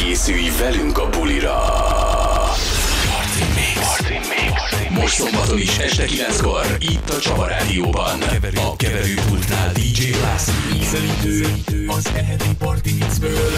Készülj velünk a bulira! Party Mix. Most szombaton is este 9-kor, itt a Csaba Rádióban. A keverőpultnál DJ László. Mixelítő az eheti Party Mixből.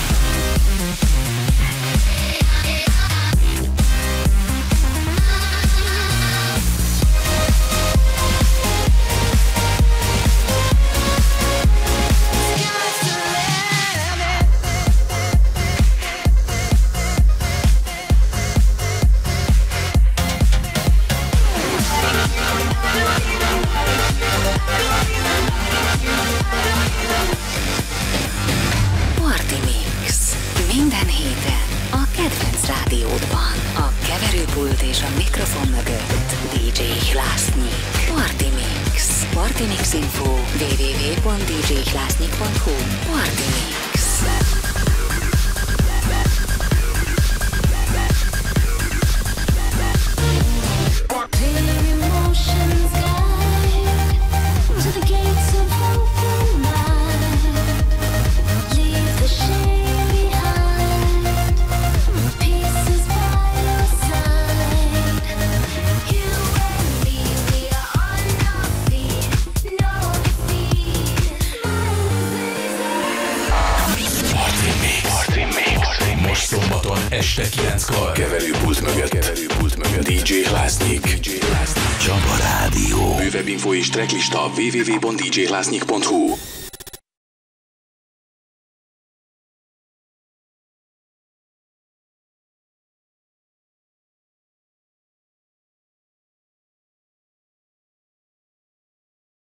Minden héten a kedvenc rádiódban, a keverőpult és a mikrofon mögött DJ Hlásznyik. Party Mix. Party Mix Info www.djhlásznyik.hu. Party Mix. Szombaton este 9-kor keverőpult mögött DJ Hlásznyik. Csaba Rádió. Bővebb info és tracklista www.djhlásznyik.hu.